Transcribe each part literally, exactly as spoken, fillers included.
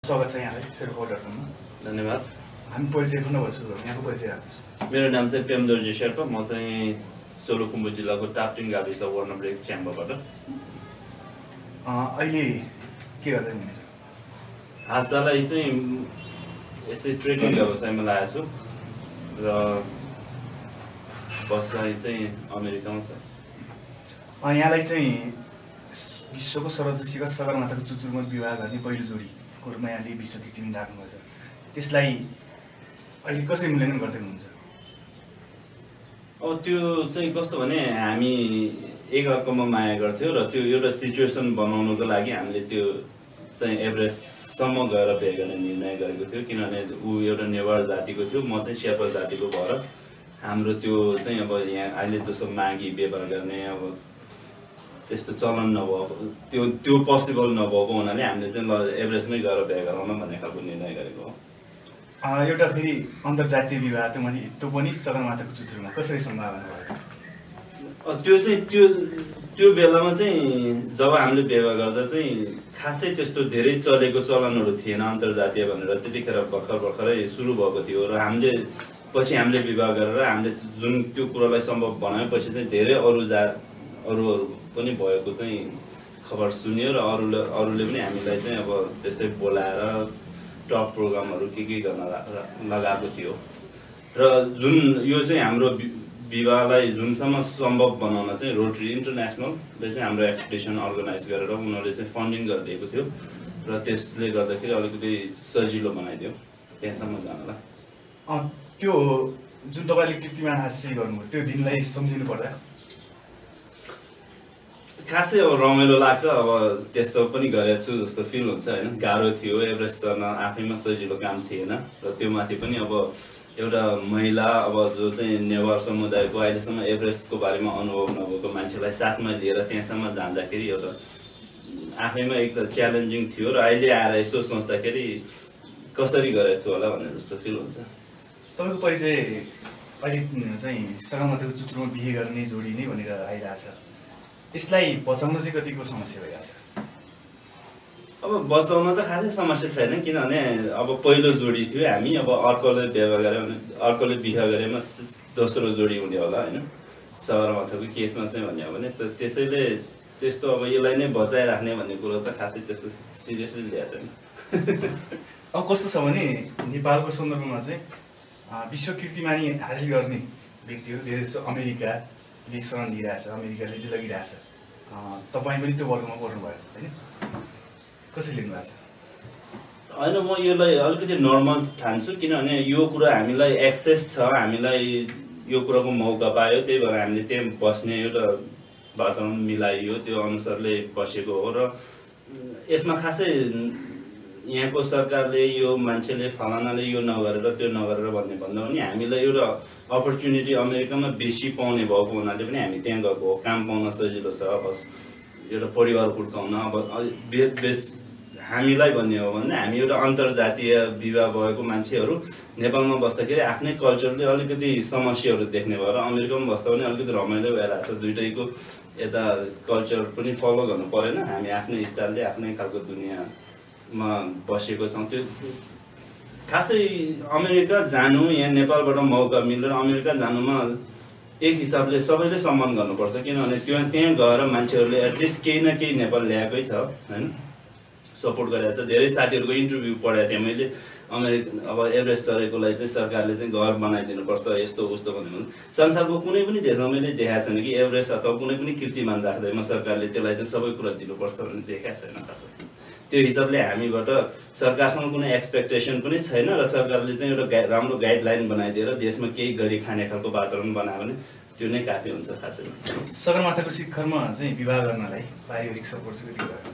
स्वागत छ यहाँलाई शेर्पा डट कममा। धन्यवाद। हामी परिचय गर्नुभयो सुरु गरौँ, यहाँको परिचय राख्नुहोस्। मेरो नाम चाहिँ प्रेमदर्जी शेर्पा, म चाहिँ सोलुखुम्बु जिल्लाको टापटिङ गाविस वर्णब्रेक च्याम्बरबाट। अहिले के गर्दै हुनुहुन्छ? हालसालै चाहिँ यसै ट्रेकिङ व्यवसायमा लागेको छु र बसाइ चाहिँ अमेरिकामा छ। यहाँलाई चाहिँ विश्वको सर्वोच्च शिखर सगरमाथाको चुचुरमा विवाह गर्ने पहिलो जोडीको रूपमा यहाँले विश्व कीर्तिमान राख्नुभएको छ। त्यसलाई अहिले कसरी मूल्याङ्कन गर्दै हुनुहुन्छ? अब त्यो चाहिँ कस्तो भने हामी एकअर्कामा माया गर्थ्यौँ र त्यो एउटा सिचुएसन बनाउनुको लागि हामीले त्यो चाहिँ एभरेस्टसम्म गएर बिहे गर्ने निर्णय गरेको थियो, किनभने ऊ एउटा नेवार जातिको थियो, म चाहिँ शेर्पा जातिको भएर हाम्रो त्यो चाहिँ अब यहाँ अहिले जस्तो मागी व्यवहार गर्ने अब त्यस्तो चलन नभएको, त्यो त्यो पोसिबल नभएको हुनाले हामीले चाहिँ ल एभरेस्टमै गएर बिहे गरौँ भन्ने खालको निर्णय गरेको हो। एउटा फेरि अन्तर्जातीय विवाह त्यो माथि त्यो पनि सगरमाथाको चुचुरमा कसरी सम्भावना भयो? त्यो चाहिँ त्यो त्यो बेलामा चाहिँ जब हामीले विवाह गर्दा चाहिँ खासै त्यस्तो धेरै चलेको चलनहरू थिएन अन्तर्जातीय भनेर, त्यतिखेर भर्खर भर्खरै सुरु भएको थियो र हामीले पछि हामीले विवाह गरेर हामीले जुन त्यो कुरालाई सम्भव बनाएपछि चाहिँ धेरै अरू जा अरू पनि भएको चाहिँ खबर सुन्यो र अरूले अरूले पनि हामीलाई चाहिँ अब त्यस्तै बोलाएर टप प्रोग्रामहरू के के गर्न लगाएको थियो र जुन यो चाहिँ हाम्रो विवाहलाई जुनसम्म सम्भव बनाउन चाहिँ रोटरी इन्टरनेसनलले चाहिँ हाम्रो एक्सपिडिसन अर्गनाइज गरेर उनीहरूले चाहिँ फन्डिङ गरिदिएको थियो र त्यसले गर्दाखेरि अलिकति सजिलो बनाइदियो त्यहाँसम्म जानलाई। त्यो जुन तपाईँले कीर्तिमान हासिल गर्नुभयो त्यो दिनलाई सम्झिनु पर्दा खासै अब रमाइलो लाग्छ। अब त्यस्तो पनि गरेको छु जस्तो फिल हुन्छ होइन। गाह्रो थियो, एभरेस्ट चढ्न आफैमा सजिलो काम थिएन र त्यो माथि पनि अब एउटा महिला अब जो चाहिँ नेवार समुदायको अहिलेसम्म एभरेस्टको बारेमा अनुभव नभएको मान्छेलाई साथमा लिएर त्यहाँसम्म जाँदाखेरि एउटा आफैमा एकदम च्यालेन्जिङ थियो र अहिले आएर यसो सोच्दाखेरि कसरी गरेको छु होला भन्ने जस्तो फिल हुन्छ। तपाईँको परिचय अहिले चाहिँ सगरमाथाको चुचुरोमा बिहे गर्ने जोडी नै भनेर आइरहेछ, यसलाई बचाउन चाहिँ कतिको समस्या भइरहेको छ? अब बचाउन त खासै समस्या छैन, किनभने अब पहिलो जोडी थियो हामी, अब अर्कोले विवाह गऱ्यो भने अर्कोले बिहा गरेमा दोस्रो जोडी हुने होला होइन सगरमाथाको केसमा चाहिँ भन्यो भने। त त्यसैले त्यस्तो अब यसलाई नै बचाइराख्ने भन्ने कुरो त खासै त्यस्तो सिरियसली ल्याएको छैन। अब कस्तो छ भने नेपालको सन्दर्भमा चाहिँ विश्व कीर्तिमानी हासिल गर्ने व्यक्तिहरू धेरै जस्तो अमेरिकाले शरण दिइरहेछ, अमेरिकाले चाहिँ लगिरहेछ, तपाईँ पनि त्यो वर्गमा पर्नुभयो होइन, कसरी लिनु भएको छ? होइन, म यसलाई अलिकति नर्मल ठान्छु, किनभने यो कुरा हामीलाई एक्सेस छ, हामीलाई यो कुराको मौका पायो, त्यही भएर हामीले त्यहाँ बस्ने एउटा वातावरण मिलाइयो, त्यो अनुसारले बसेको हो र यसमा खासै यहाँको सरकारले यो मान्छेले फलानाले यो नगरेर त्यो नगरेर भन्ने भन्दा पनि हामीलाई एउटा अपर्च्युनिटी अमेरिकामा बेसी पाउने भएको हुनाले पनि हामी त्यहाँ गएको हो। काम पाउन सजिलो छ, अब एउटा परिवार हुर्काउन। अब बेस हामीलाई भन्ने हो भने हामी एउटा अन्तर्जातीय विवाह भएको मान्छेहरू नेपालमा बस्दाखेरि आफ्नै कल्चरले अलिकति समस्याहरू देख्ने भएर अमेरिकामा बस्दा पनि अलिकति रमाइलो भइरहेको छ। दुइटैको यता कल्चर पनि फलो गर्नु परेन, हामी आफ्नै स्टाइलले आफ्नै खालको दुनियाँमा बसेको छौँ। त्यो खासै अमेरिका जानु यहाँ नेपालबाट मौका मिलेर अमेरिका जानुमा एक हिसाबले सबैले सम्मान गर्नुपर्छ, किनभने त्यो त्यहाँ गएर मान्छेहरूले एटलिस्ट केही न केही नेपाल ल्याएकै छ होइन, सपोर्ट गरिरहेको छ। धेरै साथीहरूको इन्टरभ्यू पढाएको थिएँ मैले, अमेरिका अब एभरेस्ट चढेकोलाई चाहिँ सरकारले चाहिँ घर बनाइदिनुपर्छ यस्तो उस्तो भन्ने। संसारको कुनै पनि देशमा मैले देखाएको छैन कि एभरेस्ट अथवा कुनै पनि कीर्तिमान राख्दैमा सरकारले त्यसलाई चाहिँ सबै कुरा दिनुपर्छ भन्ने देखाएको छैन खासै। त्यो हिसाबले हामीबाट सरकारसँग कुनै एक्सपेक्टेसन पनि छैन र सरकारले चाहिँ एउटा गाइ राम्रो गाइडलाइन बनाइदिएर देशमा केही गरी खाने खालको वातावरण बनायो भने त्यो नै काफी हुन्छ खासै। सगरमाथाको शिखरमा चाहिँ विवाह गर्नलाई पारिवारिक सपोर्ट चाहिँ कति भयो?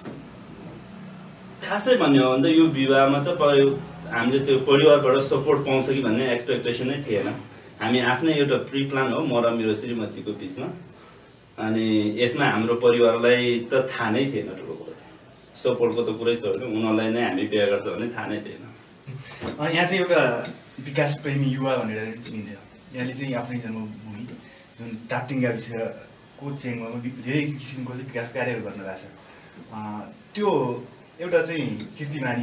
खासै भन्ने हो भने त यो विवाहमा त हामीले त्यो परिवारबाट सपोर्ट पाउँछ कि भन्ने एक्सपेक्टेसन नै थिएन। हामी आफ्नै एउटा प्रि प्लान हो म र मेरो श्रीमतीको बिचमा, अनि यसमा हाम्रो परिवारलाई त थाहा नै थिएन, ठुलो कुरो सपोर्टको त कुरै छोड्यो, उनीहरूलाई नै हामी बिहे गर्छ भने थाहा नै थिएन। यहाँ चाहिँ एउटा विकास प्रेमी युवा भनेर चिनिन्छ। यहाँले चाहिँ आफ्नै जन्मभूमि जुन टापटिङ गाविसको चेङमा धेरै किसिमको चाहिँ विकास कार्यहरू गर्न गएको छ। त्यो एउटा चाहिँ कीर्तिमानी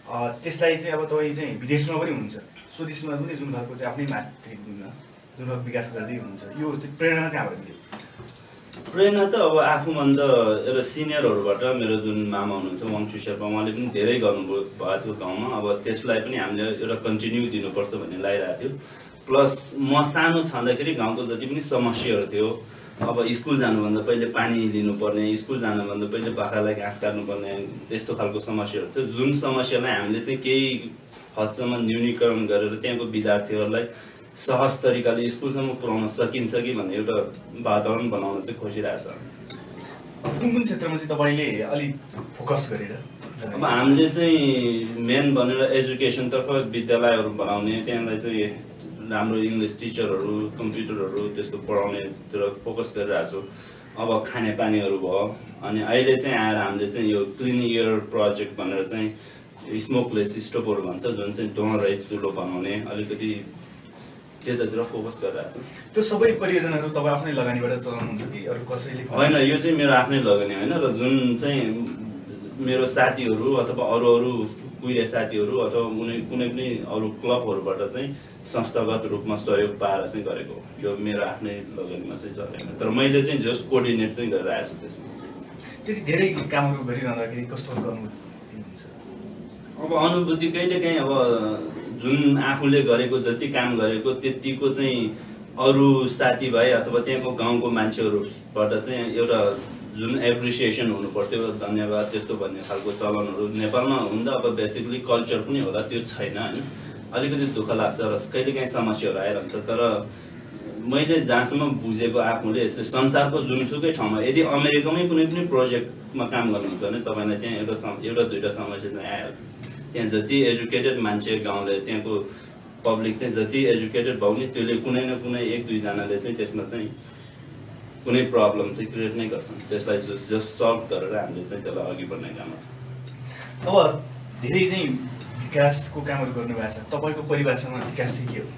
त्यसलाई चाहिँ अब तपाईँ चाहिँ विदेशमा पनि हुनुहुन्छ, स्वदेशमा पनि जुन खालको चाहिँ आफ्नै मातृभूमिमा जुन खालको विकास गर्दै हुनुहुन्छ, यो चाहिँ प्रेरणा कहाँबाट मिल्यो? प्रेरणा त अब आफूभन्दा एउटा सिनियरहरूबाट मेरो जुन मामा हुनुहुन्थ्यो वाङछु शेर्पा, उहाँले पनि धेरै गर्नुभयो भएको थियो गाउँमा। अब त्यसलाई पनि हामीले एउटा कन्टिन्यू दिनुपर्छ भन्ने लागिरहेको थियो। प्लस म सानो छँदाखेरि गाउँको जति पनि समस्याहरू थियो, अब स्कुल जानुभन्दा पहिले पानी लिनुपर्ने, स्कुल जानुभन्दा पहिले बाख्रालाई घाँस काट्नुपर्ने, त्यस्तो खालको समस्याहरू थियो। जुन समस्यालाई हामीले चाहिँ केही हदसम्म न्यूनीकरण गरेर त्यहाँको विद्यार्थीहरूलाई सहज तरिकाले स्कुलसम्म पुर्याउन सकिन्छ कि भन्ने एउटा वातावरण बनाउन चाहिँ खोजिरहेको छ। कुन कुन क्षेत्रमा चाहिँ तपाईँले अलिक फोकस गरेर? अब हामीले चाहिँ मेन भनेर एजुकेसनतर्फ विद्यालयहरू बनाउने, त्यहाँलाई चाहिँ राम्रो इङ्ग्लिस टिचरहरू, कम्प्युटरहरू त्यस्तो पढाउनेतिर फोकस गरिरहेको छु। अब खानेपानीहरू भयो, अनि अहिले चाहिँ आएर हामीले चाहिँ यो क्लिन एयर प्रोजेक्ट भनेर चाहिँ स्मोकलेस स्टोभहरू भन्छ, जुन चाहिँ धुवा रहित चुलो बनाउने, अलिकति त्यतातिर फोकस गरिरहेको छु। त्यो सबै परियोजनाहरू तपाईँ आफ्नै लगानीबाट चलाउनुहुन्छ कि अरू कसैले? होइन, यो चाहिँ मेरो आफ्नै लगानी होइन, र जुन चाहिँ मेरो साथीहरू अथवा अरू अरू कुहिरे साथीहरू अथवा कुनै कुनै पनि अरू क्लबहरूबाट चाहिँ संस्थागत रूपमा सहयोग पाएर चाहिँ गरेको हो। यो मेरो आफ्नै लगानीमा चाहिँ चलेन, तर मैले चाहिँ जस कोअर्डिनेट चाहिँ गरेर आएको छु त्यसमा। त्यति धेरै कामहरू गरिरहँदाखेरि कस्तो अनुभूति हुन्छ? अब अनुभूति कहिलेकाहीँ अब जुन आफूले गरेको जति काम गरेको त्यतिको चाहिँ अरू साथीभाइ अथवा त्यहाँको गाउँको मान्छेहरूबाट चाहिँ एउटा जुन एप्रिसिएसन हुनु पर्थ्यो, धन्यवाद त्यस्तो भन्ने खालको चलनहरू नेपालमा हुँदा अब बेसिकली कल्चर पनि होला, त्यो छैन होइन। अलिकति दुःख लाग्छ र कहिलेकाहीँ समस्याहरू आइरहन्छ। तर मैले जहाँसम्म बुझेको आफूले संसारको जुनसुकै ठाउँमा यदि अमेरिकामै कुनै पनि प्रोजेक्टमा काम गर्नुहुन्छ भने तपाईँलाई त्यहाँ एउटा एउटा दुईवटा समस्या चाहिँ आइहाल्छ। त्यहाँ जति एजुकेटेड मान्छे गाउँले, त्यहाँको पब्लिक चाहिँ जति एजुकेटेड भयो नि, त्यसले कुनै न कुनै एक दुईजनाले चाहिँ त्यसमा चाहिँ कुनै प्रब्लम चाहिँ क्रिएट नै गर्छन्। त्यसलाई जस्ट सल्भ गरेर हामीले चाहिँ त्यसलाई अघि बढ्ने काम गर्छ। अब धेरै चाहिँ विकासको कामहरू गर्नुभएको छ, तपाईँको परिवारसँग विकास चाहिँ के हो?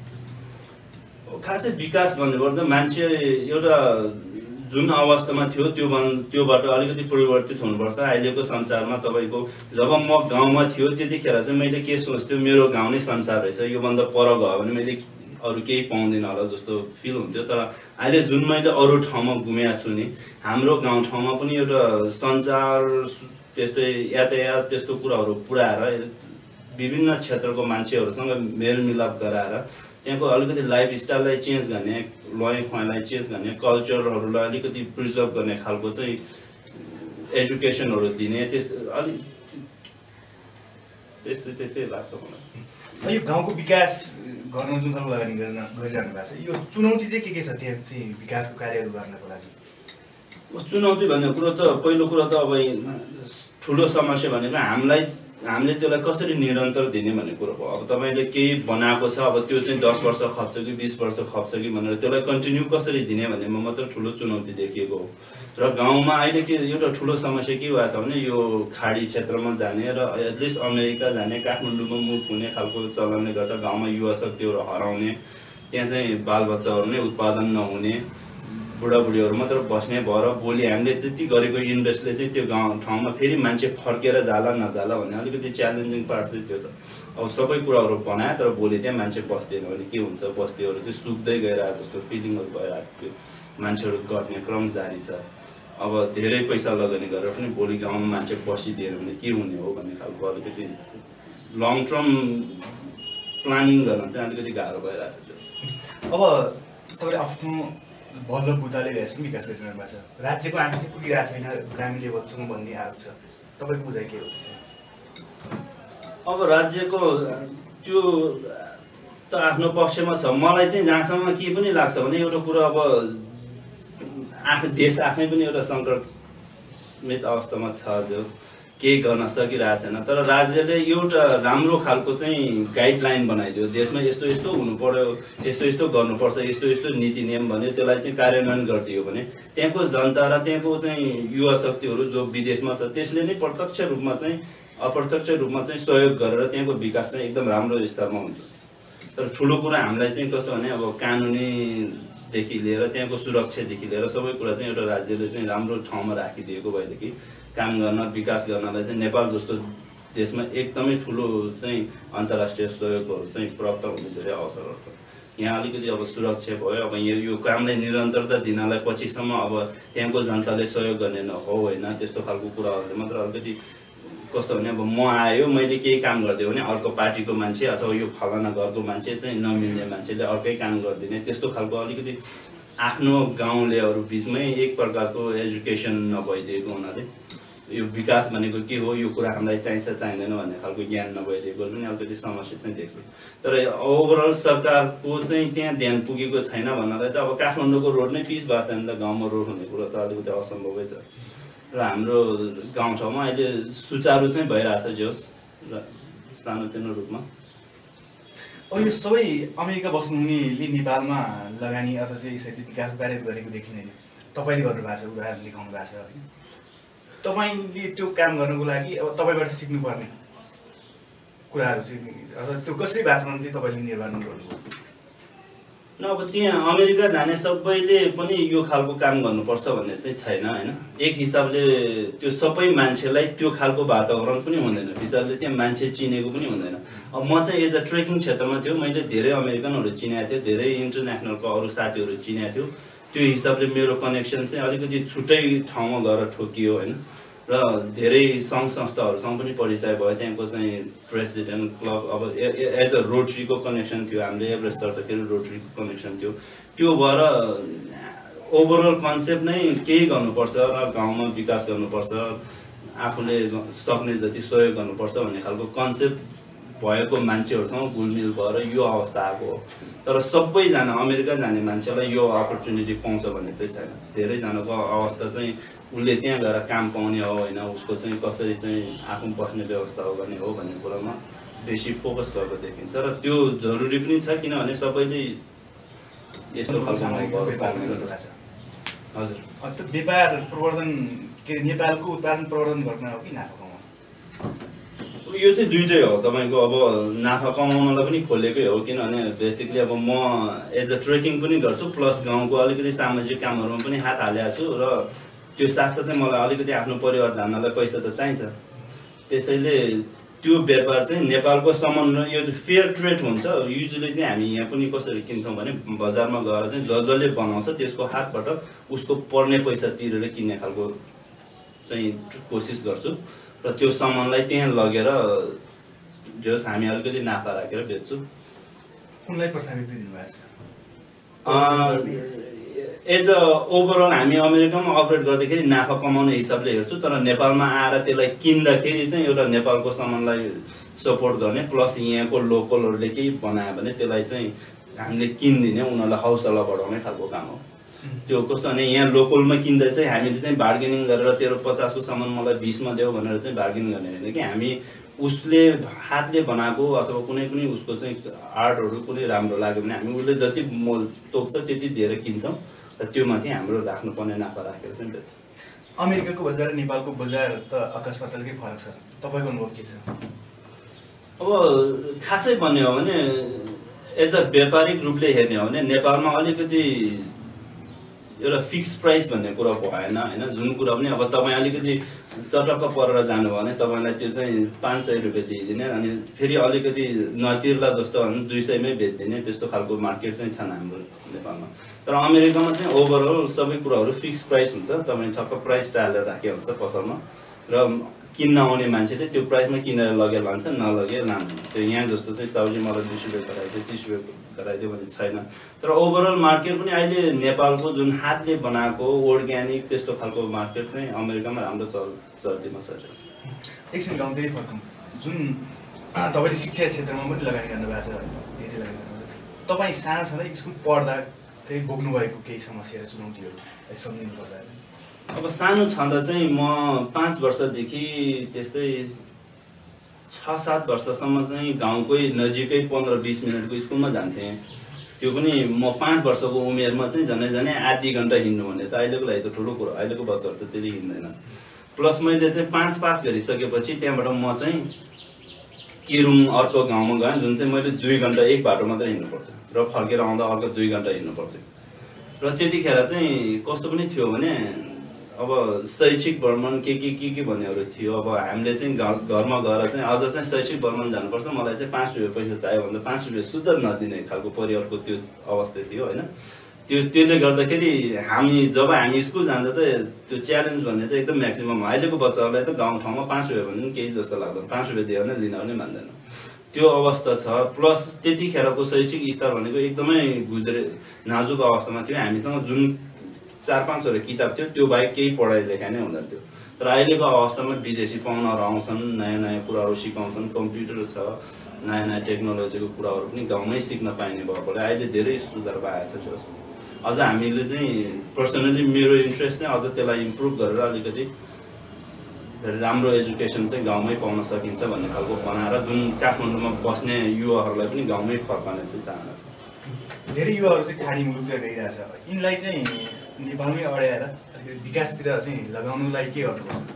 खासै विकास भन्नुपर्दा मान्छे एउटा जुन अवस्थामा थियो त्यो त्योबाट अलिकति परिवर्तित हुनुपर्छ। अहिलेको संसारमा तपाईँको जब म गाउँमा थियो त्यतिखेर चाहिँ मैले के सोच्थ्यो, मेरो गाउँ नै संसार रहेछ, योभन्दा पर गयो भने मैले अरू केही पाउँदिनँ होला जस्तो फिल हुन्थ्यो। तर अहिले जुन मैले अरू ठाउँमा घुमेको छु नि, हाम्रो गाउँठाउँमा पनि एउटा सञ्चार त्यस्तै यातायात त्यस्तो कुराहरू पुऱ्याएर विभिन्न क्षेत्रको मान्छेहरूसँग मेलमिलाप गराएर त्यहाँको अलिकति लाइफ स्टाइललाई चेन्ज गर्ने, लय खुवाइलाई चेन्ज गर्ने, कल्चरहरूलाई अलिकति प्रिजर्भ गर्ने खालको चाहिँ एजुकेसनहरू दिने, त्यस्तो अलिक त्यस्तै त्यस्तै लाग्छ मलाई। यो गाउँको विकास गर्न जुन खालको लगानी गर्न गरिरहनु भएको छ, यो चुनौती चाहिँ के के छ त्यहाँ चाहिँ विकासको कार्यहरू गर्नको लागि? चुनौती भन्ने कुरो त पहिलो कुरो त अब ठुलो समस्या भनेको हामीलाई हामीले त्यसलाई कसरी निरन्तर दिने भन्ने कुरो हो। अब तपाईँले केही बनाएको छ, अब त्यो चाहिँ दस वर्ष खप्छ कि बिस वर्ष खप्छ कि भनेर त्यसलाई कन्टिन्यू कसरी दिने भन्नेमा मात्र ठुलो चुनौती देखिएको हो। र गाउँमा अहिले के एउटा ठुलो समस्या के भएको छ भने यो खाडी क्षेत्रमा जाने र एटलिस्ट अमेरिका जाने, काठमाडौँमा मुभ हुने खालको चलनले गर्दा गाउँमा युवा शक्तिहरू हराउने, त्यहाँ चाहिँ बालबच्चाहरू नै उत्पादन नहुने, बुढाबुढीहरू मात्र बस्ने भएर भोलि हामीले त्यति गरेको इन्भेस्टले चाहिँ त्यो गाउँ ठाउँमा फेरि मान्छे फर्केर जाला नजाला भन्ने अलिकति च्यालेन्जिङ पार्ट चाहिँ त्यो छ। अब सबै कुराहरू बनायो तर भोलि त्यहाँ मान्छे बस्दैन भने के हुन्छ, बस्तीहरू चाहिँ सुक्दै गइरहेको जस्तो फिलिङहरू भइरहेको त्यो मान्छेहरू गर्ने क्रम जारी छ। अब धेरै पैसा लगानी गरेर पनि भोलि गाउँमा मान्छे बसिदिएन भने के हुने हो भन्ने खालको अलिकति लङ टर्म प्लानिङ गर्न चाहिँ अलिकति गाह्रो भइरहेको छ। अब तपाईँले आफ्नो बल्ल बुदाले भएपछि विकास गरिरहनु भएको छ, राज्यको आँखा चाहिँ पुगिरहेको छैन ग्रामीण लेभलसम्म भन्ने आरोप छ, तपाईँको बुझाइ के हो? अब राज्यको त्यो त आफ्नो पक्षमा छ। मलाई चाहिँ जहाँसम्म के पनि लाग्छ भने एउटा कुरो, अब आफ्नो देश आफै पनि एउटा सङ्कटमित अवस्थामा छ, जस केही गर्न सकिरहेको छैन। तर राज्यले एउटा राम्रो खालको चाहिँ गाइडलाइन बनाइदियो, देशमा यस्तो यस्तो हुनु पर्यो, यस्तो यस्तो गर्नुपर्छ, यस्तो यस्तो नीति नियम भन्यो, त्यसलाई चाहिँ कार्यान्वयन गरिदियो भने त्यहाँको जनता र त्यहाँको चाहिँ युवा शक्तिहरू जो विदेशमा छ त्यसले नै प्रत्यक्ष रूपमा चाहिँ अप्रत्यक्ष रूपमा चाहिँ सहयोग गरेर त्यहाँको विकास चाहिँ एकदम राम्रो स्तरमा हुन्छ। तर ठुलो कुरा हामीलाई चाहिँ कस्तो भने अब कानुनीदेखि लिएर त्यहाँको सुरक्षादेखि लिएर सबै कुरा चाहिँ एउटा राज्यले चाहिँ राम्रो ठाउँमा राखिदिएको भएदेखि काम गर्न विकास गर्नलाई चाहिँ नेपाल जस्तो देशमा एकदमै ठुलो चाहिँ अन्तर्राष्ट्रिय सहयोगहरू चाहिँ प्राप्त हुने धेरै अवसरहरू छ। यहाँ अलिकति अब सुरक्षा भयो, अब यो यो कामलाई निरन्तरता दिनलाई पछिसम्म अब त्यहाँको जनताले सहयोग गर्ने नहो होइन, त्यस्तो खालको कुराहरूले मात्र अलिकति कस्तो भने अब म आयो मैले केही काम गरिदियो भने अर्को पार्टीको मान्छे अथवा यो फलाना घरको मान्छे चाहिँ नमिल्ने मान्छेले अर्कै काम गरिदिने, त्यस्तो खालको अलिकति आफ्नो गाउँलेहरू बिचमै एक प्रकारको एजुकेसन नभइदिएको हुनाले यो विकास भनेको के हो, यो कुरा हामीलाई चाहिन्छ चाहिँदैन भन्ने खालको ज्ञान नभइदिएको पनि अलिकति समस्या चाहिँ देख्छु। तर ओभरअल सरकारको चाहिँ त्यहाँ ध्यान पुगेको छैन भन्नाले त अब काठमाडौँको रोड नै पिच भएको छ नि त, गाउँमा रोड हुने कुरा त अलिकति असम्भवै छ। र हाम्रो गाउँठाउँमा अहिले सुचारू चाहिँ भइरहेछ जे होस् र सानोतिनो रूपमा। अब यो सबै अमेरिका बस्नुहुनेले नेपालमा लगानी अथवा चाहिँ शैक्षिक विकासको कार्य गरेको देखिँदैन, तपाईँले गर्नुभएको छ, उदाहरण देखाउनु भएको छ होइन। तपाईँले त्यो काम गर्नुको लागि अब तपाईँबाट सिक्नुपर्ने कुराहरू चाहिँ अथवा त्यो कसरी वातावरण चाहिँ तपाईँले निर्माण गर्नुभयो? न अब त्यहाँ अमेरिका जाने सबैले पनि यो खालको काम गर्नुपर्छ भन्ने चाहिँ छैन होइन। एक हिसाबले त्यो सबै मान्छेलाई त्यो खालको वातावरण पनि हुँदैन, हिसाबले त्यहाँ मान्छे चिनेको पनि हुँदैन। अब म चाहिँ एज अ ट्रेकिङ क्षेत्रमा थियो, मैले धेरै अमेरिकनहरू चिनेको थियो, धेरै इन्टरनेसनलको अरू साथीहरू चिनेको थियो। त्यो हिसाबले मेरो कनेक्सन चाहिँ अलिकति छुट्टै ठाउँमा गएर ठोकियो होइन। र धेरै सङ्घ संस्थाहरूसँग पनि परिचय भयो, त्यहाँको चाहिँ प्रेसिडेन्ट क्लब अब एज अ रोटरीको कनेक्सन थियो, हामीले एभरेस्ट चढ्दाखेरि रोटरीको कनेक्सन थियो। त्यो भएर ओभरअल कन्सेप्ट नै केही गर्नुपर्छ र गाउँमा विकास गर्नुपर्छ, आफूले सक्ने जति सहयोग गर्नुपर्छ भन्ने खालको कन्सेप्ट भएको मान्छेहरूसँग घुलमिल भएर यो अवस्था आएको हो। तर सबैजना अमेरिका जाने मान्छेलाई यो अपर्च्युनिटी पाउँछ भन्ने चाहिँ छैन। धेरैजनाको अवस्था चाहिँ उसले त्यहाँ गएर काम पाउने हो होइन, उसको चाहिँ कसरी चाहिँ आफू बस्ने व्यवस्था हो गर्ने हो भन्ने कुरामा बेसी फोकस गरेको देखिन्छ। र त्यो जरुरी पनि छ, किनभने सबैले यस्तो खालको हजुर त्यो व्यापार प्रवर्धन के नेपालको उत्पादन प्रवर्धन गर्न हो कि नाफा कमाउन? यो चाहिँ दुइटै हो। तपाईँको अब नाफा कमाउनलाई पनि खोलेकै हो, किनभने बेसिकली अब म एज अ ट्रेकिङ पनि गर्छु, प्लस गाउँको अलिकति सामाजिक कामहरूमा पनि हात हालेको छु। र त्यो साथसाथै मलाई अलिकति आफ्नो परिवार धान्नलाई पैसा त चाहिन्छ, त्यसैले त्यो व्यापार चाहिँ नेपालको सामान यो फेयर ट्रेड हुन्छ। युजली चाहिँ हामी यहाँ पनि कसरी किन्छौँ भने बजारमा गएर चाहिँ ज जसले बनाउँछ त्यसको हातबाट उसको पर्ने पैसा तिरेर किन्ने खालको चाहिँ कोसिस गर्छु। र त्यो सामानलाई त्यहाँ लगेर जस हामी अलिकति नाफा राखेर बेच्छु। कुनलाई प्राथमिकता दिनुभएको छ? एज अ ओभरअल हामी अमेरिकामा अपरेट गर्दाखेरि नाफा कमाउने हिसाबले हेर्छु, तर नेपालमा आएर त्यसलाई किन्दाखेरि चाहिँ एउटा नेपालको सामानलाई सपोर्ट गर्ने, प्लस यहाँको लोकलहरूले केही बनायो भने त्यसलाई चाहिँ हामीले किनिदिने, उनीहरूलाई हौसला बढाउने खालको काम हो। त्यो कस्तो भने यहाँ लोकलमा किन्दा चाहिँ हामीले चाहिँ बार्गेनिङ गरेर तेह्र पचासको सामान मलाई बिसमा देऊ भनेर चाहिँ बार्गेनिङ गर्ने होइन कि, हामी उसले हातले बनाएको अथवा कुनै पनि उसको चाहिँ आर्टहरू कुनै राम्रो लाग्यो भने हामी उसले जति मोल तोक्छ त्यति दिएर किन्छौँ र त्यो माथि हाम्रो राख्नुपर्ने नाफा राखेर चाहिँ बेच्छ। अमेरिकाको बजार र नेपालको बजार त आकाश पातालकै फरक छ, तपाईँको अनुभव के छ? अब खासै भन्ने हो भने एज अ व्यापारिक रूपले हेर्ने हो भने नेपालमा अलिकति एउटा फिक्स प्राइस भन्ने कुरा भएन होइन। जुन कुरा पनि अब तपाईँ अलिकति चटक्क परेर जानुभयो भने तपाईँलाई त्यो चाहिँ पाँच सय रुपियाँ दिइदिने, अनि फेरि अलिकति नतिर्ला जस्तो भने दुई सयमै बेचिदिने, त्यस्तो खालको मार्केट चाहिँ छन् हाम्रो नेपालमा। तर अमेरिकामा चाहिँ ओभरअल सबै कुराहरू फिक्स प्राइस हुन्छ, तपाईँ ठक्क प्राइस टालेर राखेको हुन्छ पसलमा, र किन्न आउने मान्छेले त्यो प्राइसमा किनेर लगेर लान्छ, नलगे लाँदैन। त्यो यहाँ जस्तो चाहिँ सब्जी मलाई बिस रुपियाँ गराइदियो तिस रुपियाँ गराइदियो भने छैन। तर ओभरअल मार्केट पनि अहिले नेपालको जुन हातले बनाएको अर्ग्यानिक त्यस्तो खालको मार्केट चाहिँ अमेरिकामा राम्रो चल चल्तीमा छ। एकछिन गाउँदै फर्कौँ, जुन तपाईँले शिक्षा क्षेत्रमा पनि लगानी गर्नुभएको छ, धेरै लगानी गर्नुभएको छ, तपाईँ सानो छँदा स्कुल पढ्दाखेरि भोग्नु भएको केही समस्या र चुनौतीहरू सम्झिनु पर्दा? अब सानो छँदा चाहिँ म पाँच वर्षदेखि त्यस्तै छ सात वर्षसम्म चाहिँ गाउँकै नजिकै पन्ध्र बिस मिनटको स्कुलमा जान्थेँ। त्यो पनि म पाँच वर्षको उमेरमा चाहिँ झनै झनै आधी घन्टा हिँड्नु भने त अहिलेको लागि त ठुलो कुरो, अहिलेको बच्चाहरू त त्यति हिँड्दैन। प्लस मैले चाहिँ पाँच पास गरिसकेपछि त्यहाँबाट म चाहिँ केरुङ अर्को गाउँमा गएँ, जुन चाहिँ मैले दुई घन्टा एक बाटो मात्रै हिँड्नु पर्छ र फर्केर आउँदा अर्को दुई घन्टा हिँड्नु पर्थ्यो। र त्यतिखेर चाहिँ कस्तो पनि थियो भने अब शैक्षिक भ्रमण के के के के भन्नेहरू थियो। अब हामीले चाहिँ घरमा गएर चाहिँ अझ चाहिँ शैक्षिक भ्रमण जानुपर्छ, मलाई चाहिँ पाँच रुपियाँ पैसा चाहियो भन्दा पाँच रुपियाँ शुद्ध नदिने खालको परिवारको त्यो अवस्था थियो होइन। त्यो त्यसले गर्दाखेरि हामी जब हामी स्कुल जाँदा त त्यो च्यालेन्ज भन्ने चाहिँ एकदम म्याक्सिमम। अहिलेको बच्चाहरूलाई त गाउँठाउँमा पाँच रुपियाँ भन्ने केही जस्तो लाग्दैन, पाँच रुपियाँ दियो भने लिन पनि मान्दैन, त्यो अवस्था छ। प्लस त्यतिखेरको शैक्षिक स्तर भनेको एकदमै गुज्रे नाजुक अवस्थामा थियो। हामीसँग जुन चार पाँचवटा किताब थियो त्यो बाहेक केही पढाइ लेखाइ नै हुँदैन थियो। तर अहिलेको अवस्थामा विदेशी पाहुनाहरू आउँछन्, नयाँ नयाँ कुराहरू सिकाउँछन्, कम्प्युटर छ, नयाँ नयाँ टेक्नोलोजीको कुराहरू पनि गाउँमै सिक्न पाइने भएकोले अहिले धेरै सुधार पाएको छ। अझ हामीले चाहिँ पर्सनली मेरो इन्ट्रेस्ट चाहिँ अझ त्यसलाई इम्प्रुभ गरेर अलिकति राम्रो एजुकेसन चाहिँ गाउँमै पाउन सकिन्छ भन्ने खालको बनाएर जुन काठमाडौँमा बस्ने युवाहरूलाई पनि गाउँमै फर्काउने चाहिँ चाहना छ। धेरै युवाहरू चाहिँ खाडी मुलुकतिर गइरहेछ, यिनलाई चाहिँ नेपालमै अड्याएर अलिकति विकासतिर चाहिँ लगाउनुलाई के गर्नुपर्छ?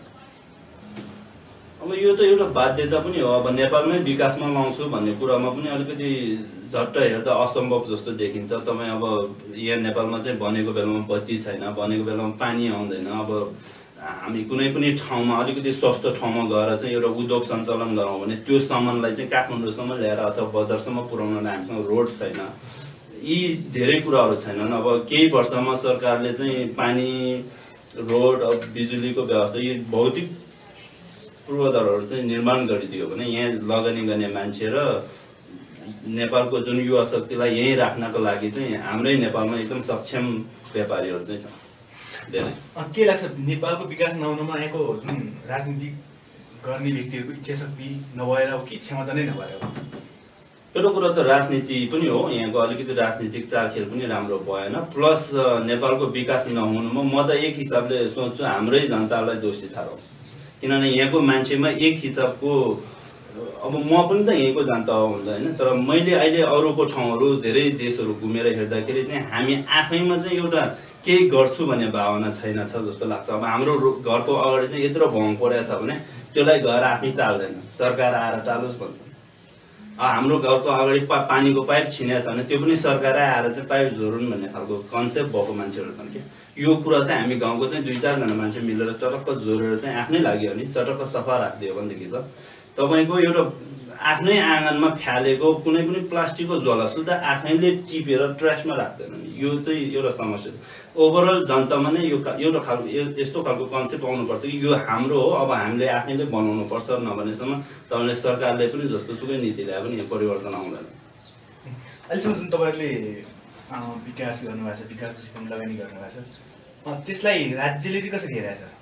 अब यो त एउटा बाध्यता पनि हो। अब नेपालमै विकासमा लाउँछु भन्ने कुरामा पनि अलिकति झट्ट हेर्दा असम्भव जस्तो देखिन्छ। तपाईँ अब यहाँ नेपालमा चाहिँ भनेको बेलामा बत्ती छैन, भनेको बेलामा पानी आउँदैन। अब हामी कुनै पनि ठाउँमा अलिकति सस्तो ठाउँमा गएर चाहिँ एउटा उद्योग सञ्चालन गरौँ भने त्यो सामानलाई चाहिँ काठमाडौँसम्म ल्याएर अथवा बजारसम्म पुर्याउनलाई हामीसँग रोड छैन, यी धेरै कुराहरू छैनन्। अब केही वर्षमा सरकारले चाहिँ पानी, रोड, अब बिजुलीको व्यवस्था, यी भौतिक पूर्वाधारहरू चाहिँ निर्माण गरिदियो भने यहाँ लगानी गर्ने मान्छे र नेपालको जुन युवा शक्तिलाई यहीँ राख्नको लागि चाहिँ हाम्रै नेपालमा एकदम सक्षम व्यापारीहरू चाहिँ छ धेरै। के लाग्छ नेपालको विकास नहुनुमा यहाँको जुन राजनीति गर्ने व्यक्तिहरूको इच्छा शक्ति नभएर हो कि क्षमता नै नभएर हो? एउटा कुरा त राजनीति पनि हो, यहाँको अलिकति राजनीतिक चालखेल पनि राम्रो भएन। प्लस नेपालको विकास नहुनुमा म त एक हिसाबले सोच्छु हाम्रै जनतालाई दोषी ठहराउँछु। किनभने यहाँको मान्छेमा एक हिसाबको, अब म पनि त यहीँको जनता हो हुन्छ होइन, तर मैले अहिले अरूको ठाउँहरू धेरै देशहरू घुमेर हेर्दाखेरि चाहिँ हामी आफैमा चाहिँ एउटा केही गर्छु भन्ने भावना छैन छ जस्तो लाग्छ। अब हाम्रो घरको अगाडि चाहिँ यत्रो भङ परेको छ भने त्यसलाई घर आफै टाल्दैन, सरकार आएर टालोस् भन्छ। हाम्रो घरको अगाडि पा पानीको पाइप छिनेको छ भने त्यो पनि सरकारै आएर चाहिँ पाइप जोडुन् भन्ने खालको कन्सेप्ट भएको मान्छेहरू छन् कि यो कुरा चाहिँ हामी गाउँको चाहिँ दुई चारजना मान्छे मिलेर चटक्क जोडेर चाहिँ आफ्नै लाग्यो भने चटक्क सफा राखिदियो भनेदेखि त तपाईँको एउटा आफ्नै आँगनमा फ्यालेको कुनै पनि प्लास्टिकको झोला सुधा आफैले टिपेर ट्र्यासमा राख्दैन। यो चाहिँ एउटा समस्या। ओभरअल जनतामा नै यो एउटा खालको यस्तो खालको कन्सेप्ट आउनुपर्छ कि यो हाम्रो हो, अब हामीले आफैले बनाउनु पर्छ नभनेसम्म तपाईँले सरकारले पनि जस्तो सुकै नीति ल्याए पनि परिवर्तन आउँदैन। अहिलेसम्म जुन तपाईँहरूले विकास गर्नुभएको छ, विकासको सिस्टम लगानी गर्नुभएको छ, त्यसलाई राज्यले चाहिँ कसरी हेरेको छ?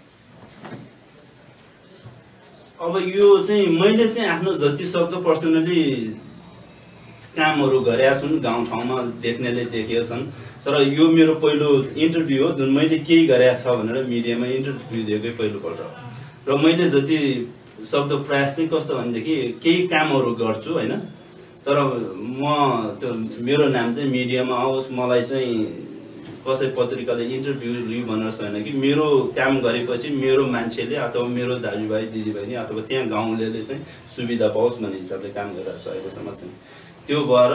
अब यो चाहिँ मैले चाहिँ आफ्नो जति सक्दो पर्सनली कामहरू गरेका छन्, गाउँठाउँमा देख्नेले देखेका छन्। तर यो मेरो पहिलो इन्टरभ्यू हो जुन मैले केही गरेको छ भनेर मिडियामा इन्टरभ्यू दिएकै पहिलोपल्ट हो। र मैले जति सक्दो प्रयास चाहिँ कस्तो भनेदेखि केही कामहरू गर्छु होइन, तर म त्यो मेरो नाम चाहिँ मिडियामा आओस्, मलाई चाहिँ कसै पत्रिकाले इन्टरभ्यू लियो भनेर छैन कि मेरो काम गरेपछि मेरो मान्छेले अथवा मेरो दाजुभाइ दिदीबहिनी अथवा त्यहाँ गाउँलेले चाहिँ सुविधा पाओस् भन्ने हिसाबले काम गरिरहेको छ अहिलेसम्म चाहिँ। त्यो भएर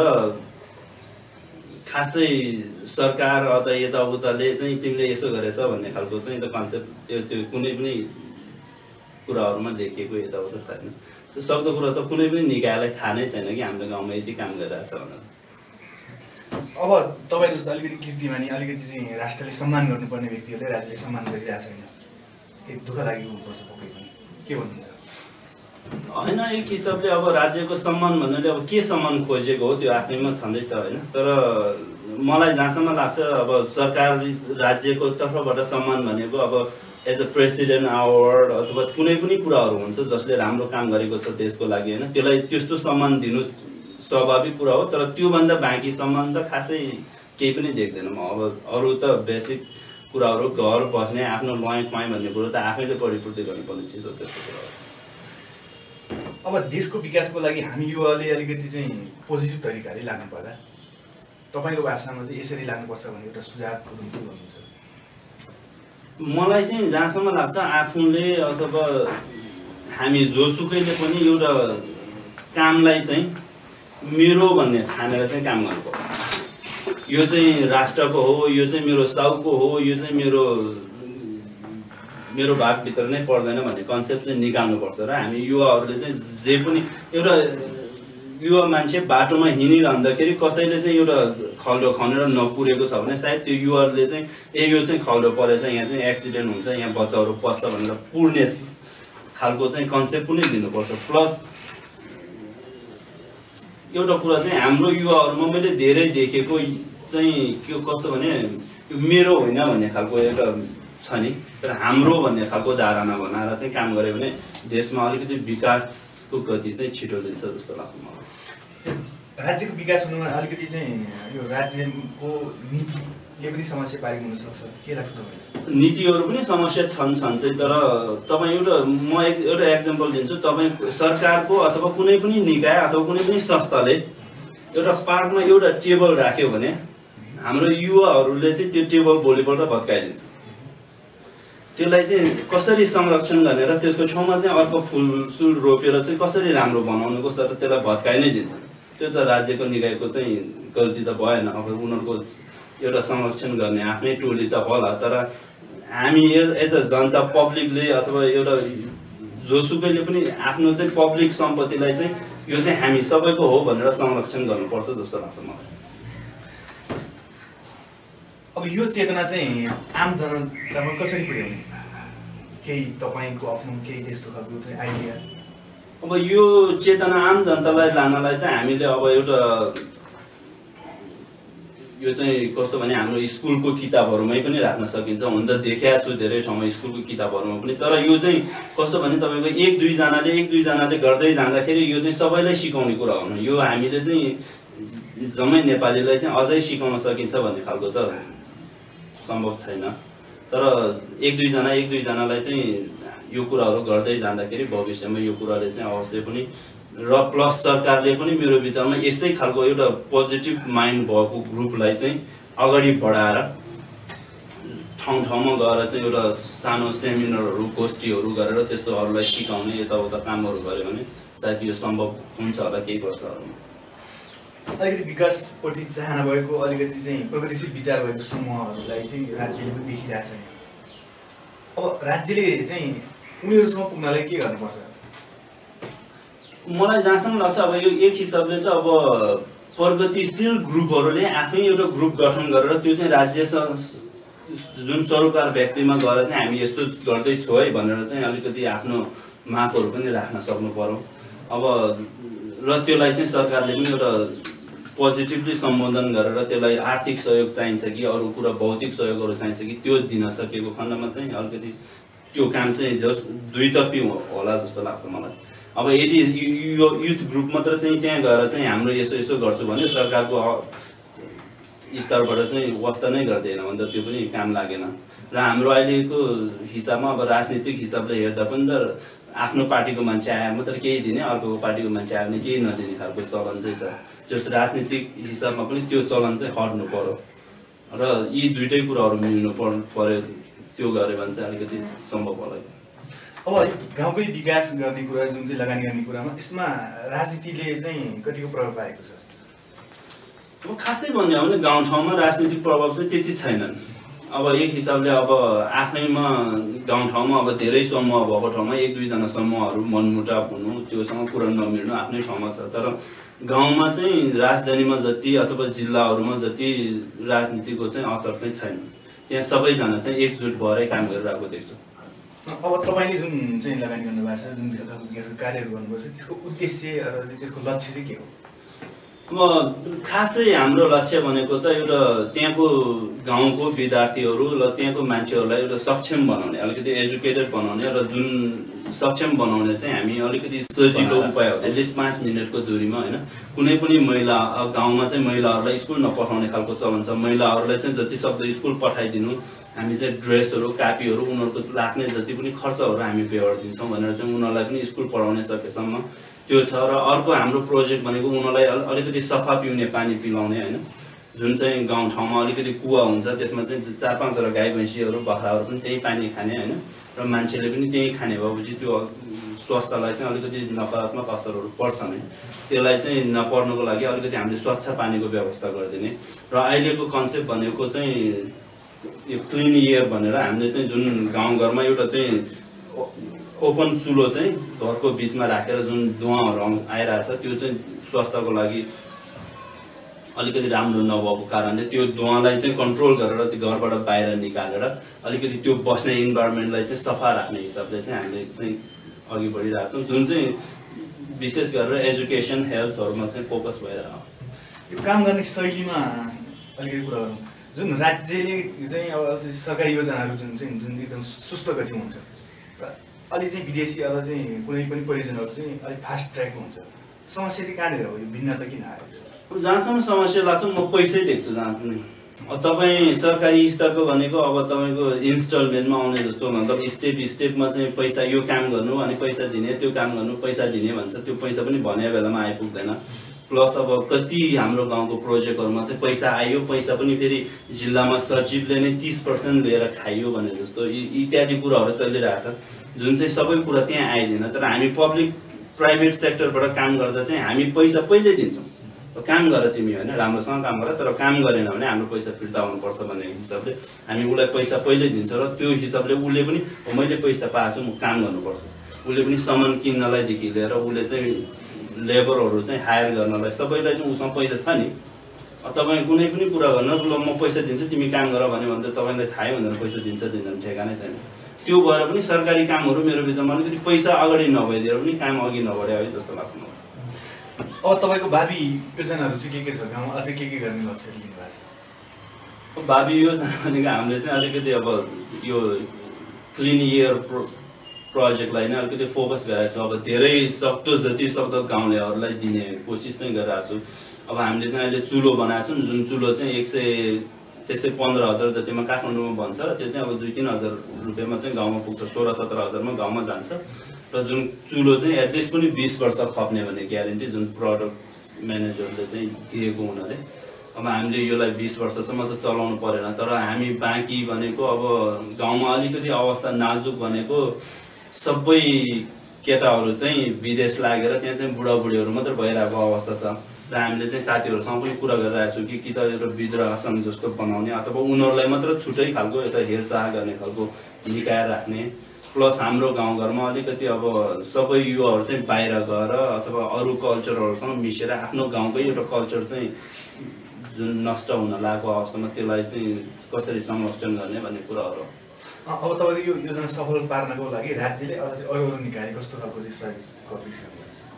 खासै सरकार अथवा यताउताले चाहिँ तिमीले यसो गरेछ भन्ने खालको चाहिँ त कन्सेप्ट त्यो त्यो कुनै पनि कुराहरूमा लेखिएको यताउता छैन। त्यो सक्दो कुरा त कुनै पनि निकायलाई थाहा नै छैन कि हाम्रो गाउँमा यति काम गरिरहेछ भनेर। अब तपाईँ जस्तो अलिकति कीर्तिमानी, अलिकति चाहिँ राष्ट्रले सम्मान गर्नुपर्ने व्यक्तिहरूले राज्यले सम्मान गरिरहेको छैन, एक दुःख लागेको हुनुपर्छ पक्कै पनि, के भन्नुहुन्छ? होइन, एक हिसाबले अब राज्यको सम्मान भन्नाले अब के सम्मान खोजेको हो त्यो आफैमा छँदैछ होइन। तर मलाई जहाँसम्म लाग्छ अब सरकार राज्यको तर्फबाट सम्मान भनेको अब एज अ प्रेसिडेन्ट अवार्ड अथवा कुनै पनि कुराहरू हुन्छ जसले राम्रो काम गरेको छ देशको लागि होइन, त्यसलाई त्यस्तो सम्मान दिनु स्वाभाविक कुरा हो। तर त्योभन्दा बाँकी सम्मान त खासै केही पनि देख्दैनौँ। अब अरू त बेसिक कुराहरू घर बस्ने आफ्नो लुवाई खुवाई भन्ने कुरो त आफैले परिपूर्ति गर्नुपर्ने चिज हो। त्यस्तो कुरा अब देशको विकासको लागि हामी युवाले अलिकति चाहिँ पोजिटिभ तरिकाले लाग्नु पर्दा तपाईँको भाषामा चाहिँ यसरी लाग्नुपर्छ भन्ने एउटा सुझाव के भन्नुहुन्छ? मलाई चाहिँ जहाँसम्म लाग्छ आफूले अथवा हामी जोसुकैले पनि एउटा कामलाई चाहिँ मेरो भन्ने ठानेर चाहिँ काम गर्नुपर्छ। यो चाहिँ राष्ट्रको हो, यो चाहिँ मेरो साउको हो, यो चाहिँ मेरो मेरो भागभित्र नै पर्दैन भन्ने कन्सेप्ट चाहिँ निकाल्नुपर्छ र हामी युवाहरूले चाहिँ जे पनि एउटा युवा मान्छे बाटोमा हिँडिरहँदाखेरि कसैले चाहिँ एउटा खल्डो खनेर नपुरेको छ भने सायद त्यो युवाहरूले चाहिँ ए यो चाहिँ खल्डो परेछ यहाँ चाहिँ एक्सिडेन्ट हुन्छ यहाँ बच्चाहरू पस्छ भनेर पुर्ने खालको चाहिँ कन्सेप्ट पनि दिनुपर्छ। प्लस एउटा कुरा चाहिँ हाम्रो युवाहरूमा मैले धेरै देखेको चाहिँ के कस्तो भने मेरो होइन भन्ने खालको एउटा छ नि, तर हाम्रो भन्ने खालको धारणा बनाएर चाहिँ काम गऱ्यो भने देशमा अलिकति विकासको गति चाहिँ छिटो दिन्छ जस्तो लाग्छ मलाई। राज्यको विकास हुनुमा अलिकति चाहिँ यो राज्यको नीतिले पनि समस्या पारेको हुनसक्छ, के लाग्छ तपाईँलाई? नीतिहरू पनि समस्या छन् छन् चाहिँ, तर तपाईँ एउटा म एक एउटा एक्जाम्पल दिन्छु। तपाईँ सरकारको अथवा कुनै पनि निकाय अथवा कुनै पनि संस्थाले एउटा पार्कमा एउटा टेबल राख्यो भने हाम्रो युवाहरूले चाहिँ त्यो टेबल भोलिपल्ट भत्काइदिन्छ। त्यसलाई चाहिँ कसरी संरक्षण गरेर त्यसको छेउमा चाहिँ अर्को फुलसुल रोपेर चाहिँ कसरी राम्रो बनाउनुको सर त्यसलाई भत्काइ नै दिन्छ। त्यो त राज्यको निकायको चाहिँ गल्ती त भएन। अब उनीहरूको एउटा संरक्षण गर्ने आफ्नै टोली त होला, तर हामी एज अ जनता पब्लिकले अथवा एउटा जोसुकैले पनि आफ्नो चाहिँ पब्लिक सम्पत्तिलाई चाहिँ यो चाहिँ हामी सबैको हो भनेर संरक्षण गर्नुपर्छ जस्तो लाग्छ मलाई। अब यो चेतना चाहिँ आम जनतामा कसरी पुर्याउने, केही तपाईँको आफ्नो केही त्यस्तो खालको चाहिँ आइडिया? अब यो चेतना आम जनतालाई लानलाई त हामीले अब एउटा यो चाहिँ कस्तो भने हाम्रो स्कुलको किताबहरूमै पनि राख्न सकिन्छ। हुन त देखाएको छु धेरै ठाउँमा स्कुलको किताबहरूमा पनि, तर यो चाहिँ कस्तो भने तपाईँको एक दुईजनाले एक दुईजनाले गर्दै जाँदाखेरि यो चाहिँ सबैलाई सिकाउने कुरा हुनु। यो हामीले चाहिँ जम्मै नेपालीलाई चाहिँ अझै सिकाउन सकिन्छ भन्ने खालको त सम्भव छैन, तर एक दुईजना एक दुईजनालाई चाहिँ यो कुराहरू गर्दै जाँदाखेरि भविष्यमा यो कुराले चाहिँ अवश्य पनि र प्लस सरकारले पनि मेरो विचारमा यस्तै खालको एउटा पोजिटिभ माइन्ड भएको ग्रुपलाई चाहिँ अगाडि बढाएर ठाउँ ठाउँमा गएर चाहिँ एउटा सानो सेमिनारहरू गोष्ठीहरू गरेर त्यस्तोहरूलाई सिकाउने यताउता कामहरू गऱ्यो भने सायद यो सम्भव हुन्छ होला केही वर्षहरूमा। अलिकति विकासप्रति चाहना भएको अलिकति चाहिँ प्रगतिशील विचार भएको समूहहरूलाई चाहिँ राज्यले पनि देखिरहेको छ। अब राज्यले चाहिँ उनीहरूसँग पुग्नलाई के गर्नुपर्छ? मलाई जहाँसम्म लाग्छ अब यो एक हिसाबले त अब प्रगतिशील ग्रुपहरूले आफै एउटा ग्रुप गठन गरेर त्यो चाहिँ राज्य जुन सरोकार व्यक्तिमा गएर चाहिँ हामी यस्तो गर्दैछौँ है भनेर चाहिँ अलिकति आफ्नो मागहरू पनि राख्न सक्नु पर्यो। अब र त्यसलाई चाहिँ सरकारले पनि एउटा पोजिटिभली सम्बोधन गरेर त्यसलाई आर्थिक सहयोग चाहिन्छ कि अरू कुरा भौतिक सहयोगहरू चाहिन्छ कि त्यो दिन सकेको खण्डमा चाहिँ अलिकति त्यो काम चाहिँ जस दुईतर्फी होला जस्तो लाग्छ मलाई। अब यदि यो युथ ग्रुप मात्र चाहिँ त्यहाँ गएर चाहिँ हाम्रो यसो यसो गर्छु भने सरकारको स्तरबाट चाहिँ वास्ता नै गर्दैन भने त त्यो पनि काम लागेन। र हाम्रो अहिलेको हिसाबमा अब राजनीतिक हिसाबले हेर्दा पनि त आफ्नो पार्टीको मान्छे आए मात्र केही दिने, अर्को पार्टीको मान्छे आयो भने केही नदिने खालको चलन चाहिँ छ। जस राजनीतिक हिसाबमा पनि त्यो चलन चाहिँ हट्नु पर्यो र यी दुइटै कुराहरू मिल्नु पर्यो। त्यो गऱ्यो भने चाहिँ अलिकति सम्भव होला। अब गाउँकै विकास गर्ने कुरा जुन चाहिँ लगानी गर्ने कुरामा यसमा राजनीतिले चाहिँ कतिको प्रभाव पाएको छ? अब खासै भन्यो भने गाउँठाउँमा राजनीतिक प्रभाव चाहिँ त्यति छैनन्। अब एक हिसाबले अब आफ्नैमा गाउँठाउँमा अब धेरै समूह भएको ठाउँमा एक दुईजना समूहहरू मनमुटाव हुनु, त्योसँग कुरा नमिल्नु आफ्नै ठाउँमा छ। तर गाउँमा चाहिँ राजधानीमा जति अथवा जिल्लाहरूमा जति राजनीतिको चाहिँ असर चाहिँ छैन। त्यहाँ सबैजना चाहिँ एकजुट भएरै काम गरिरहेको देख्छु। अब तपाईँले जुन चाहिँ लगानी गर्नुभएको छ, जुन खालको विकासको कार्यहरू गर्नुभएको छ, त्यसको उद्देश्य अथवा त्यसको लक्ष्य चाहिँ के हो? अब खासै हाम्रो लक्ष्य भनेको त एउटा त्यहाँको गाउँको विद्यार्थीहरू र त्यहाँको मान्छेहरूलाई एउटा सक्षम बनाउने, अलिकति एजुकेटेड बनाउने र जुन सक्षम बनाउने चाहिँ हामी अलिकति सजिलो उपाय हो। एटलिस्ट पाँच मिनटको दूरीमा होइन कुनै पनि महिला गाउँमा चाहिँ महिलाहरूलाई स्कुल नपठाउने खालको चलन छ। महिलाहरूलाई चाहिँ जति सक्दो स्कुल पठाइदिनु, हामी चाहिँ ड्रेसहरू कापीहरू उनीहरूको लाग्ने जति पनि खर्चहरू हामी बेहोर दिन्छौँ भनेर चाहिँ उनीहरूलाई पनि स्कुल पढाउने सकेसम्म त्यो छ। र अर्को हाम्रो प्रोजेक्ट भनेको उनीहरूलाई अलिकति सफा पिउने पानी पिलाउने होइन, जुन चाहिँ गाउँठाउँमा अलिकति कुवा हुन्छ त्यसमा चाहिँ चार पाँचवटा गाई भैँसीहरू बाख्राहरू पनि त्यही पानी खाने होइन, र मान्छेले पनि त्यही खाने भएपछि त्यो स्वास्थ्यलाई चाहिँ अलिकति नकारात्मक असरहरू पर्छ नै। त्यसलाई चाहिँ नपर्नुको लागि अलिकति हामीले स्वच्छ पानीको व्यवस्था गरिदिने। र अहिलेको कन्सेप्ट भनेको चाहिँ यो क्लिन एयर भनेर हामीले चाहिँ जुन गाउँघरमा एउटा चाहिँ ओपन चुलो चाहिँ घरको बिचमा राखेर जुन धुवाहरू आइरहेछ त्यो चाहिँ स्वास्थ्यको लागि अलिकति राम्रो नभएको कारणले त्यो धुवालाई चाहिँ कन्ट्रोल गरेर त्यो घरबाट बाहिर निकालेर अलिकति त्यो बस्ने इन्भाइरोमेन्टलाई चाहिँ सफा राख्ने हिसाबले चाहिँ हामीले चाहिँ अघि बढिरहेको छौँ, जुन चाहिँ विशेष गरेर एजुकेसन हेल्थहरूमा चाहिँ फोकस भइरहेको। यो काम गर्ने शैलीमा अलिकति कुरा गरौँ, जुन राज्यले चाहिँ अब सरकारी योजनाहरू जुन चाहिँ जुन एकदम सुस्त गतिमा हुन्छ र अलि चाहिँ विदेशी अथवा चाहिँ कुनै पनि परियोजनाहरू चाहिँ अलिक फास्ट ट्र्याकमा हुन्छ, समस्या चाहिँ कहाँनिर हो, यो भिन्नता किन आएको छ? जहाँसम्म समस्या लाग्छ म पैसै देख्छु जहाँ पनि। तपाईँ सरकारी स्तरको भनेको अब तपाईँको इन्स्टलमेन्टमा आउने जस्तो मतलब स्टेप स्टेपमा चाहिँ पैसा यो काम गर्नु अनि पैसा दिने, त्यो काम गर्नु पैसा दिने भन्छ, त्यो पैसा पनि भने बेलामा आइपुग्दैन। प्लस अब कति हाम्रो गाउँको प्रोजेक्टहरूमा चाहिँ पैसा आयो, पैसा पनि फेरि जिल्लामा सचिवले नै तिस पर्सेन्ट लिएर खाइयो भने जस्तो इत्यादि कुराहरू चलिरहेछ, जुन चाहिँ सबै कुरा त्यहाँ आइदिएन। तर हामी पब्लिक प्राइभेट सेक्टरबाट काम गर्दा चाहिँ हामी पैसा पहिल्यै दिन्छौँ, काम गर तिमी होइन, राम्रोसँग काम गर, तर काम गरेन भने हाम्रो पैसा फिर्ता हुनुपर्छ भन्ने हिसाबले हामी उसलाई पैसा पहिल्यै दिन्छ र त्यो हिसाबले उसले पनि मैले पैसा पाएको छु म काम गर्नुपर्छ, उसले पनि सामान किन्नलाईदेखि लिएर उसले चाहिँ लेबरहरू चाहिँ हायर गर्नलाई सबैलाई चाहिँ उसँग पैसा छ नि। तपाईँ कुनै पनि कुरा गर्न ल म पैसा दिन्छु तिमी काम गर भन्यो भने त तपाईँलाई थाहै हुँदैन पैसा दिन्छ दिँदैन ठेगानै छैन। त्यो भएर पनि सरकारी कामहरू मेरो विचारमा अलिकति पैसा अगाडि नभइदिएर पनि काम अघि नबढ्यो है जस्तो लाग्छ मलाई। अब तपाईँको भावी योजनाहरू चाहिँ के के छ, गाउँमा अझै के के गर्ने लक्ष्य लिनु भएको छ? भावी योजना भनेको हामीले चाहिँ अलिकति अब यो क्लिन एयर प्रो प्रोजेक्टलाई नै अलिकति फोकस गरेको छु। अब धेरै सक्दो जति सक्दो गाउँलेहरूलाई दिने कोसिस चाहिँ गरिरहेको छु। अब हामीले चाहिँ अहिले चुलो बनाएको छौँ, जुन चुलो चाहिँ एक सय त्यस्तै पन्ध्र हजार जतिमा काठमाडौँमा बन्छ र त्यो चाहिँ अब दुई तिन हजार रुपियाँमा चाहिँ गाउँमा पुग्छ, सोह्र सत्र हजारमा गाउँमा जान्छ र जुन चुलो चाहिँ एटलिस्ट पनि बिस वर्ष खप्ने भन्ने ग्यारेन्टी जुन प्रडक्ट म्यानेजरले चाहिँ दिएको हुनाले अब हामीले यसलाई बिस वर्षसम्म त चलाउनु परेन। तर हामी बाँकी भनेको अब गाउँमा अलिकति अवस्था नाजुक भनेको सबै केटाहरू चाहिँ विदेश लागेर त्यहाँ चाहिँ बुढाबुढीहरू मात्र भइरहेको अवस्था छ र हामीले चाहिँ साथीहरूसँग पनि कुरा गरिरहेको छु कि कि त एउटा विद्रोह सङ्घ जस्तो बनाउने अथवा उनीहरूलाई मात्र छुट्टै खालको एउटा हेरचाह गर्ने खालको निकाय राख्ने। प्लस हाम्रो गाउँघरमा अलिकति अब सबै युवाहरू चाहिँ बाहिर गएर अथवा अरू कल्चरहरूसँग मिसेर आफ्नो गाउँकै एउटा कल्चर चाहिँ जुन नष्ट हुन लागेको अवस्थामा त्यसलाई चाहिँ कसरी संरक्षण गर्ने भन्ने कुराहरू। अब तपाईँको यो योजना सफल पार्नको लागि राज्यले अझ अरू अरू निकाय कस्तो खालको सहयोग गरिरहेको छ?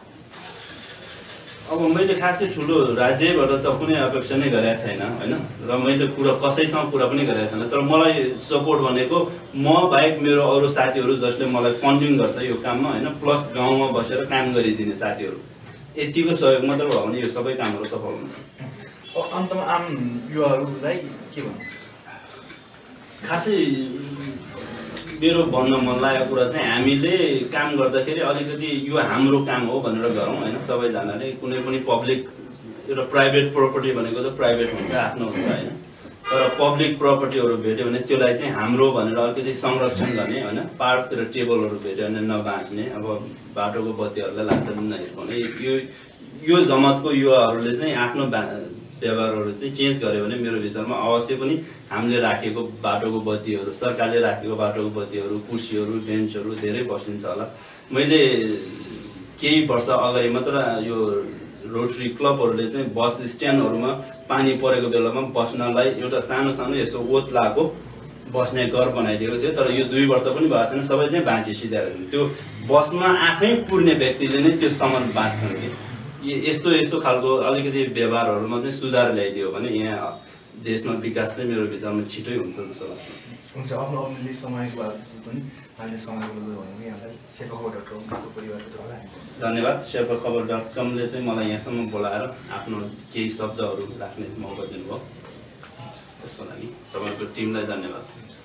अब मैले खासै ठुलो राज्यबाट त कुनै अपेक्षा नै गरेको छैन होइन, र मैले कुरा कसैसँग कुरा पनि गरेको छैन। तर मलाई सपोर्ट भनेको म बाहेक मेरो अरू साथीहरू जसले मलाई फन्डिङ गर्छ यो काममा होइन, प्लस गाउँमा बसेर काम गरिदिने साथीहरू, यतिको सहयोग मात्र भयो भने यो सबै कामहरू सफल हुन्छ। अन्तमा आम युवाहरूलाई के भन्नु? खासै मेरो भन्न मन लागेको कुरा चाहिँ हामीले काम गर्दाखेरि अलिकति यो हाम्रो काम हो भनेर गरौँ होइन। सबैजनाले कुनै पनि पब्लिक एउटा प्राइभेट प्रोपर्टी भनेको त प्राइभेट हुन्छ, आफ्नो हुन्छ होइन, तर पब्लिक प्रपर्टीहरू भेट्यो भने त्यसलाई चाहिँ हाम्रो भनेर अलिकति संरक्षण गर्ने होइन। पार्कतिर टेबलहरू भेट्यो भने नबाँच्ने, अब बाटोको बत्तीहरूलाई लाग्दा नहिर्काउने, यो यो जमातको युवाहरूले चाहिँ आफ्नो व्यवहारहरू चाहिँ चेन्ज गर्यो भने मेरो विचारमा अवश्य पनि हामीले राखेको बाटोको बत्तीहरू, सरकारले राखेको बाटोको बत्तीहरू, कुर्सीहरू, बेन्चहरू धेरै बसिन्छ होला। मैले केही वर्ष अगाडि मात्र यो रोटरी क्लबहरूले चाहिँ बस स्ट्यान्डहरूमा पानी परेको बेलामा बस्नलाई एउटा सानो सानो यस्तो ओत लाएको बस्ने घर बनाइदिएको थियो। तर यो दुई वर्ष पनि भएको छैन, सबै चाहिँ बाँची सिधाएको त्यो बसमा आफै पुर्ने व्यक्तिले नै त्यो सामान बाँच्छन् कि यस्तो यस्तो खालको अलिकति व्यवहारहरूमा चाहिँ सुधार ल्याइदियो भने यहाँ देशमा विकास चाहिँ मेरो विचारमा छिटै हुन्छ जस्तो लाग्छ। हुन्छ, आफ्नो अरूले समयको बाद पनि हामीले समय बोल्दै भने यहाँलाई शेर्पा खबर डट कमको परिवारको तर्फबाट धन्यवाद। शेर्पा खबर डट कमले चाहिँ मलाई यहाँसम्म बोलाएर आफ्नो केही शब्दहरू राख्ने मौका दिनुभयो, त्यसको लागि तपाईँको टिमलाई धन्यवाद।